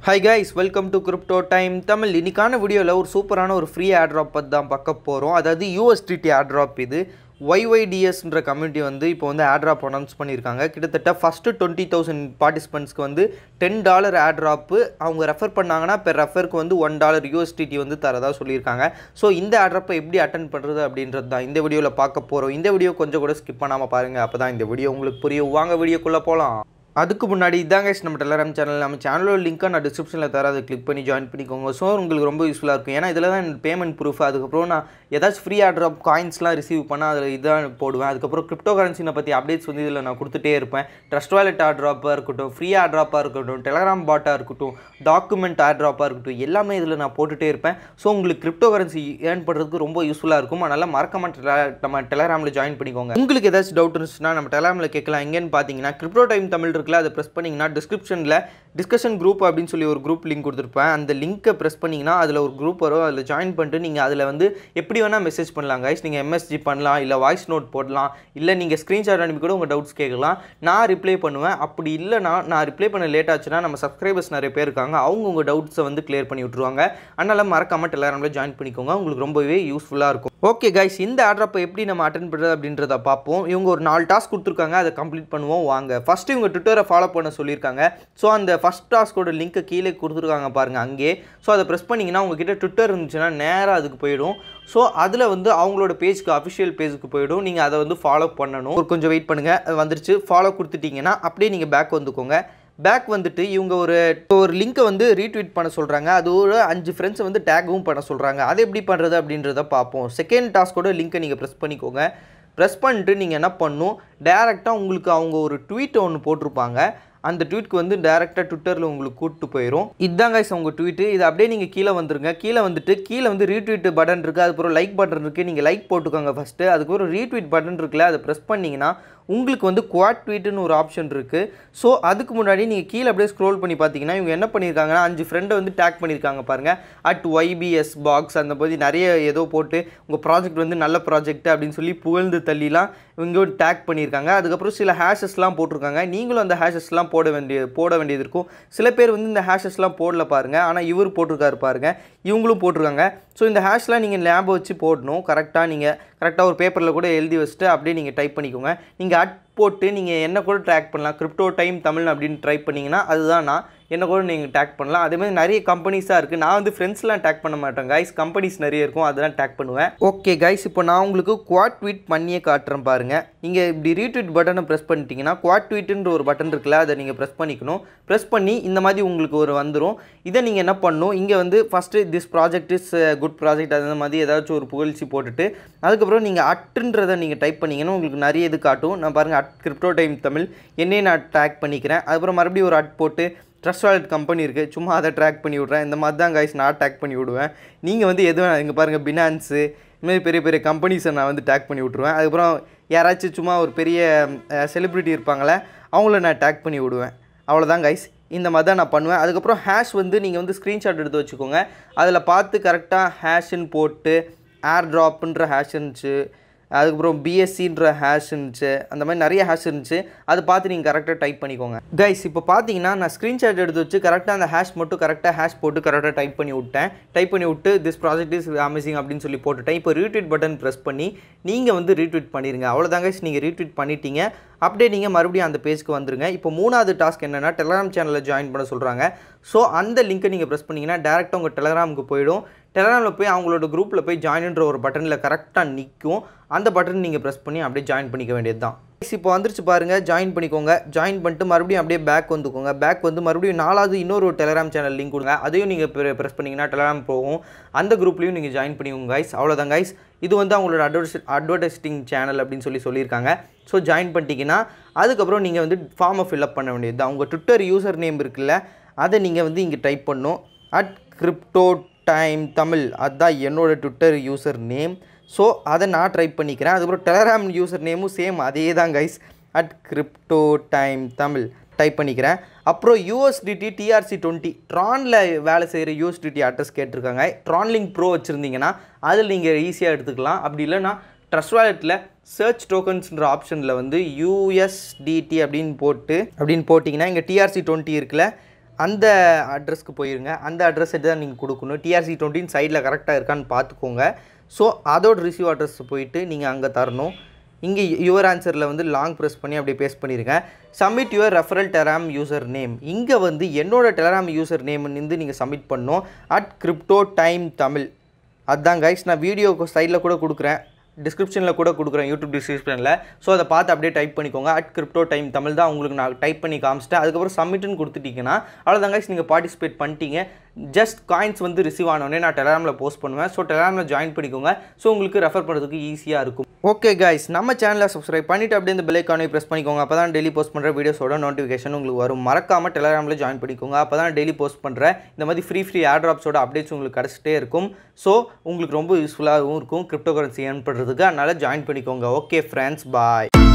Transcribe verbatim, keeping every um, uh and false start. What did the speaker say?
Hi guys, welcome to Crypto Time Tamil. இன்னைக்கான வீடியோல ஒரு சூப்பரான ஒரு ஃப்ரீ airdrop பத்தி தான் பார்க்க போறோம். அதாவது U S D T airdrop இது. Y Y D S ன்ற கம்யூனிட்டி வந்து இப்போ வந்து airdrop அனௌன்ஸ் பண்ணிருக்காங்க. கிட்டத்தட்ட ஃபர்ஸ்ட் twenty thousand பார்ட்டிசிபென்ட்ஸ்க்கு வந்து ten dollars airdrop அவங்க ரெஃபர் பண்ணாங்கன்னா per ரெஃபருக்கு வந்து one dollar U S D T வந்து தரதா சொல்லிருக்காங்க. சோ இந்த airdrop எப்படி அட்டெண்ட் பண்றது அப்படின்றது தான் இந்த வீடியோல பார்க்க போறோம். இந்த வீடியோ கொஞ்சம் கூட ஸ்கிப் பண்ணாம பாருங்க. அப்பதான் இந்த வீடியோ உங்களுக்கு புரியும். வாங்க வீடியோக்குள்ள போலாம். அதுக்கு முன்னாடி இதான் गाइस நம்ம Telegram சேனல் நம்ம சேனலோட லிங்க் நான் டிஸ்கிரிப்ஷன்ல தரேன் அதை கிளிக் பண்ணி ஜாயின் பண்ணிக்கோங்க சோ உங்களுக்கு ரொம்ப யூஸ்ஃபுல்லா இருக்கும் ஏனா இதல தான் பேமெண்ட் ப்ரூஃப் அதுக்கு அப்புறம் நான் ஏதாச்சும் ஃப்ரீ airdrop காயின்ஸ்லாம் ரிசீவ் பண்ணா அதுல இதான் போடுவேன் அதுக்கு அப்புறம் கிரிப்டோ கரன்சின பத்தி அப்டேட்ஸ் வந்து இதல நான் கொடுத்துட்டே இருப்பேன் ட்ரஸ்ட் வாலெட் airdrop-ஆ இருக்கட்டும் ஃப்ரீ airdrop-ஆ இருக்கட்டும் Telegram bot-ஆ இருக்கட்டும் டாக்குமெண்ட் airdrop-ஆ இருக்கட்டும் எல்லாமே இதல நான் போட்டுட்டே இருப்பேன் சோ உங்களுக்கு கிரிப்டோ கரன்சி earn பண்றதுக்கு ரொம்ப யூஸ்ஃபுல்லா இருக்கும் அதனால மறக்காம நம்ம Telegramல ஜாயின் பண்ணிக்கோங்க உங்களுக்கு ஏதாச்சும் டவுட் இருந்துச்சுனா நம்ம Telegramல கேட்கலாம் எங்கன்னு பாத்தீங்கன்னா கிரிப்டோ டைம் தமிழ் இருக்குல அதை பிரஸ் பண்ணீங்கன்னா டிஸ்கிரிப்ஷன்ல டிஸ்கஷன் குரூப் அப்படினு சொல்லி ஒரு குரூப் லிங்க் கொடுத்திருப்பேன் அந்த லிங்கை பிரஸ் பண்ணீங்கன்னா அதுல ஒரு குரூப் வரும் அதுல ஜாயின் பண்ணிட்டு நீங்க அதுல வந்து எப்படி வேணா மெசேஜ் பண்ணலாம் गाइस நீங்க M S G பண்ணலாம் இல்ல வாய்ஸ் நோட் போடலாம் இல்ல நீங்க ஸ்கிரீன்ஷாட் அனுப்பி கூட உங்க டவுட்ஸ் கேட்கலாம் நான் ரிப்ளை பண்ணுவேன் அப்படி இல்லனா நான் ரிப்ளை பண்ண லேட் ஆச்சுனா நம்ம சப்ஸ்கிரைபர்ஸ் நிறைய பேர் இருக்காங்க அவங்க உங்க டவுட்ஸை வந்து கிளியர் பண்ணி விட்டுருவாங்க அதனால மறக்காம Telegramல ஜாயின் பண்ணிக்கோங்க உங்களுக்கு ரொம்பவே யூஸ்ஃபுல்லா இருக்கும் ஓகே गाइस இந்த airdrop எப்படி நம்ம அட்டெண்ட் பண்றது அப்படின்றத பாப்போம் இவங்க ஒரு நாலு டாஸ்க் கொடுத்திருக்காங்க அதை கம்ப்ளீட் பண்ணுவோம் வாங்க ஃபர்ஸ்ட் இவங்க ட்விட்டரை ஃபாலோ பண்ண சொல்லிருக்காங்க சோ அந்த ஃபர்ஸ்ட் டாஸ்கோட லிங்க் கீழே கொடுத்திருக்காங்க பாருங்க அங்கே சோ அதை பிரஸ் பண்ணீங்கன்னா உங்க கிட்ட ட்விட்டர் இருந்துச்சுனா நேரா அதுக்கு போய்டும் சோ அதுல வந்து அவங்களோட பேஜ்க்கு ஆபீஷியல் பேஜ்க்கு போய்டும் நீங்க அதை வந்து ஃபாலோ பண்ணனும் ஒரு கொஞ்சம் வெயிட் பண்ணுங்க வந்துருச்சு ஃபாலோ கொடுத்துட்டீங்கன்னா அப்படியே நீங்க பேக் வந்துக்கோங்க பேக் வந்துட்டு இவங்க ஒரு ஒரு லிங்கை வந்து ரீட்வீட் பண்ண சொல்றாங்க அது ஒரு அஞ்சு ஃப்ரெண்ட்ஸ் வந்து டேக்வும் பண்ண சொல்றாங்க அது எப்படி பண்றது அப்படின்றத பாப்போம் செகண்ட் டாஸ்கோட லிங்கை நீங்க பிரஸ் பண்ணிக்கோங்க பிரஸ் பண்ணிட்டு நீங்க என்ன பண்ணனும் டைரக்ட்டா உங்களுக்கு அவங்க ஒரு ட்வீட் ஒன்னு போட்டுருப்பாங்க அந்த ட்வீட்க்கு வந்து டைரக்ட்டா ட்விட்டர்ல உங்களுக்கு கூட்டி போயிடும் இதான் गाइस உங்க ட்வீட் இது அப்படியே நீங்க கீழ வந்துருங்க கீழ வந்துட்டு கீழ வந்து ரீட்வீட் பட்டன் இருக்கு அதுக்கு அப்புறம் லைக் பட்டன் இருக்கு நீங்க லைக் போட்டுக்கோங்க ஃபர்ஸ்ட் அதுக்கு அப்புறம் ரீட்வீட் பட்டன் இருக்குல அதை பிரஸ் பண்ணீங்கன்னா உங்களுக்கு வந்து குவாட் ட்வீட்னு ஒரு ஆப்ஷன் இருக்கு சோ அதுக்கு முன்னாடி நீங்க கீழ அப்படியே ஸ்க்ரோல் பண்ணி பாத்தீங்கன்னா இவங்க என்ன பண்ணிருக்காங்கன்னா அஞ்சு ஃப்ரெண்ட வந்து டாக் பண்ணிருக்காங்க பாருங்க at Y B S box அந்த மாதிரி நிறைய ஏதோ போட்டு உங்க ப்ராஜெக்ட் வந்து நல்ல ப்ராஜெக்ட் அப்படினு சொல்லி புகழ்ந்து தள்ளிலாம் இவங்க டாக் பண்ணிருக்காங்க அதுக்கு அப்புறம் சில ஹேஷஸ்லாம் போட்டுருக்காங்க நீங்களும் அந்த ஹேஷஸ்லாம் போட வேண்டிய போட வேண்டியது இருக்கும் சில பேர் வந்து இந்த ஹேஷஸ்லாம் போடல பாருங்க ஆனா இவர் போட்டுருக்காரு பாருங்க இவங்களும் போட்டுருக்காங்க சோ இந்த ஹேஷ்லாம் நீங்க ஞாபகம் வச்சு போடணும் கரெக்ட்டா நீங்க கரெக்ட்டா ஒரு பேப்பர்ல கூட எழுதி வச்சிட்டு அப்படியே நீங்க டைப் பண்ணிக்கோங்க நீங்க அட் போட்டு நீங்க என்ன கூட ட்ராக் பண்ணலாம் கிரிப்டோ டைம் தமிழ் அப்படினு ட்ரை பண்ணீங்கன்னா அதுதான் நான் என்ன கூட நீங்க டாக் பண்ணலாம் அதே மாதிரி நிறைய கம்பெனிஸா இருக்கு நான் வந்து ஃப்ரெண்ட்ஸ்லாம் டாக் பண்ண மாட்டேன் गाइस கம்பெனிஸ் நிறைய இருக்கும் அதெல்லாம் டாக் பண்ணுவேன் ஓகே गाइस இப்போ நான் உங்களுக்கு குவாட் ட்வீட் பண்ணியே காட்றேன் பாருங்க நீங்க இப்படி ரீட்வீட் பட்டனை பிரஸ் பண்ணிட்டீங்கன்னா குவாட் ட்வீட்ன்ற ஒரு பட்டன் இருக்குல அதை நீங்க பிரஸ் பண்ணிக்கணும் பிரஸ் பண்ணி இந்த மாதிரி உங்களுக்கு ஒரு வந்துரும் இத நீங்க என்ன பண்ணனும் இங்க வந்து first this project is good project அந்த மாதிரி ஏதாச்சும் ஒரு புகழ்ச்சி போட்டுட்டு அதுக்கு அப்புறம் நீங்க அட்ன்றதை நீங்க டைப் பண்ணீங்கன்னா உங்களுக்கு நிறைய இது காட்டும் நான் பாருங்க அட் கிரிப்டோ டைம் தமிழ் என்னையே நான் டாக் பண்ணிக்கிறேன் அதுக்கு அப்புறம் மறுபடியும் ஒரு அட் போட்டு ட்ரஸ்ட் வாலெட் கம்பெனி இருக்கு சும்மா அதை ட்ராக் பண்ணி விடுறேன் இந்த மாதிரி தான் गाइस நான் டாக் பண்ணி விடுவேன் நீங்க வந்து எது இங்க பாருங்க Binance இந்த மாதிரி பெரிய பெரிய கம்பெனிஸை நான் வந்து டாக் பண்ணி விட்டுருவேன் அதுக்கு அப்புறம் யாராச்சும் சும்மா ஒரு பெரிய செலிபிரிட்டி இருப்பாங்களே அவங்கள நான் டாக் பண்ணி விடுவேன் அவ்வளவுதான் गाइस இந்த மாதிரி தான் நான் பண்ணுவேன் அதுக்கு அப்புறம் ஹேஷ் வந்து நீங்க வந்து ஸ்கிரீன்ஷாட் எடுத்து வச்சுக்கோங்க அதுல பார்த்து கரெக்ட்டா ஹேஷ்னு போட்டு airdropன்ற ஹேஷ் இருந்துச்சு அதுக்கு அப்புறம் B S C ன்ற ஹேஷ் இருந்துச்சு அந்த மாதிரி நிறைய ஹேஷ் இருந்துச்சு அது பார்த்து நீங்க கரெக்ட்டா டைப் பண்ணிக்கோங்க गाइस இப்போ பாத்தீங்கன்னா நான் ஸ்கிரீன்ஷாட் எடுத்து வச்சு கரெக்ட்டா அந்த ஹேஷ் மட்டும் கரெக்ட்டா ஹேஷ் போட்டு கரெக்ட்டா டைப் பண்ணி விட்டேன் டைப் பண்ணி விட்டு திஸ் ப்ராஜெக்ட் இஸ் அமேசிங் அப்படினு சொல்லி போட்டுட்டேன் இப்போ ரீட்வீட் பட்டன் பிரஸ் பண்ணி நீங்க வந்து ரீட்வீட் பண்ணிருங்க அவ்வளவுதான் गाइस நீங்க ரீட்வீட் பண்ணிட்டீங்க அப்படியே நீங்க மறுபடியும் அந்த பேஜ்க்கு வந்துருங்க இப்போ மூணாவது டாஸ்க் என்னன்னா Telegram சேனல்ல ஜாயின் பண்ண சொல்றாங்க சோ அந்த லிங்கை நீங்க பிரஸ் பண்ணீங்கன்னா டைரக்ட்டா உங்க Telegramக்கு போய்டும் Telegramல போய் அவங்களோட குரூப்ல போய் ஜாயின்ன்ற ஒரு பட்டன்ல கரெக்ட்டா நிக்கும் அந்த பட்டன் நீங்க பிரஸ் பண்ணி அப்படியே ஜாயின் பண்ணிக்க வேண்டியதுதான் இப்போ வந்துருச்சு பாருங்க ஜாயின் பண்ணிக்கோங்க ஜாயின் பண்ணிட்டு மறுபடியும் அப்படியே பேக் வந்துக்கோங்க பேக் வந்து மறுபடியும் நாலாவது இன்னொரு Telegram சேனல் லிங்க் கொடுங்க அதையும் நீங்க பிரஸ் பண்ணீங்கன்னா Telegram போகும் அந்த குரூப்லயும் நீங்க ஜாயின் பண்ணிக்கோங்க गाइस அவ்வளவுதான் गाइस இது வந்து அவங்களோட அட்வர்டைசிங் சேனல் அப்படினு சொல்லி சொல்லிருக்காங்க சோ ஜாயின் பண்ணிட்டீங்கன்னா அதுக்கு அப்புறம் நீங்க வந்து ஃபார்மை ஃபில் அப் பண்ண வேண்டியது உங்க ட்விட்டர் யூசர் நேம் இருக்குல்ல அதை நீங்க வந்து இங்க டைப் பண்ணனும் at crypto time தமிழ் அதான் என்னோட ட்விட்டர் யூசர் நேம் சோ அதை நான் டைப் பண்ணிக்கிறேன் அதுக்கு அப்புறம் Telegram யூசர் நேமும் சேம் அதே தான் guys at crypto time Tamil type பண்ணிக்கிறேன் அப்புறம் U S D T T R C twenty ட்ரான்ல வேலை செய்யற U S D T address கேட்டிருக்காங்க ட்ரான் லிங்க் ப்ரோ வச்சிருந்தீங்கன்னா அதில் நீங்க ஈஸியா எடுத்துக்கலாம் அப்படி இல்லனா ட்ரஸ்ட் வாலெட்ல search tokensன்ற ஆப்ஷன்ல வந்து U S D T அப்படினு போட்டு அப்படினு போடிங்கனா இங்க T R C twenty இருக்குல அந்த அட்ரஸ்க்கு போயிருங்க. அந்த அட்ரஸ் தான் நீங்கள் கொடுக்கணும். டிஆர்சி டுவெண்ட்டின் சைடில் கரெக்டாக இருக்கான்னு பார்த்துக்கோங்க. ஸோ அதோட ரிசீவ் அட்ரஸ் போயிட்டு நீங்கள் அங்கே தரணும். இங்கே யுவர் ஆன்சரில் வந்து லாங் ப்ரெஸ் பண்ணி அப்படியே பேஸ்ட் பண்ணியிருக்கேன். Submit your referral telegram user name. இங்கே வந்து என்னோட டெராம் யூசர் நேம்னு நீங்கள் சப்மிட் பண்ணணும். At crypto time Tamil. அதுதான் கைஸ், நான் வீடியோ சைடில் கூட கொடுக்குறேன், டிஸ்கிரிப்ஷனில் கூட கொடுக்குறேன், யூடியூப் டிஸ்கிரிப்ஷனில். ஸோ அதை பார்த்து அப்படியே டைப் பண்ணிக்கோங்க. அட் கிரிப்டோ டைம் தமிழ் தான் உங்களுக்கு நான் டைப் பண்ணி காமிச்சிட்டேன். அதுக்கப்புறம் சப்மிட்னு கொடுத்துட்டிங்கன்னா அவ்வளோதான் கைஸ், நீங்கள் பார்ட்டிசிபேட் பண்ணிட்டீங்க. ஜஸ்ட் காயின்ஸ் வந்து ரிசீவ் ஆனோடனே நான் டெலிகிராமில் போஸ்ட் பண்ணுவேன். ஸோ டெலிகிராமில் ஜாயின் பண்ணிக்கோங்க. ஸோ உங்களுக்கு ரெஃபர் பண்ணுறதுக்கு ஈஸியாக இருக்கும். ஓகே கைஸ், நம்ம சேனலை சப்ஸ்கிரைப் பண்ணிவிட்டு அப்படியே இந்த பெல் ஐக்கானை ப்ரெஸ் பண்ணிக்கோங்க. அப்போ தான் டெய்லி போஸ்ட் பண்ணுற வீடியோஸோட நோட்டிஃபிகேஷன் உங்களுக்கு வரும். மறக்காமல் டெலிகிராமில் ஜாயின் பண்ணிக்கோங்க. அப்போ தான் டெய்லி போஸ்ட் பண்ணுற இந்த மாதிரி ஃப்ரீ ஃப்ரீ ஏர்ட்ராப்ஸோட அப்டேட்ஸ் உங்களுக்கு கிடச்சிட்டே இருக்கும். ஸோ உங்களுக்கு ரொம்ப யூஸ்ஃபுல்லாகவும் இருக்கும் கிரிப்டோ கரன்சி ஏர்ன் பண்ணுறதுக்கு. அதனால் ஜாயின் பண்ணிக்கோங்க. ஓகே ஃப்ரெண்ட்ஸ், பாய்.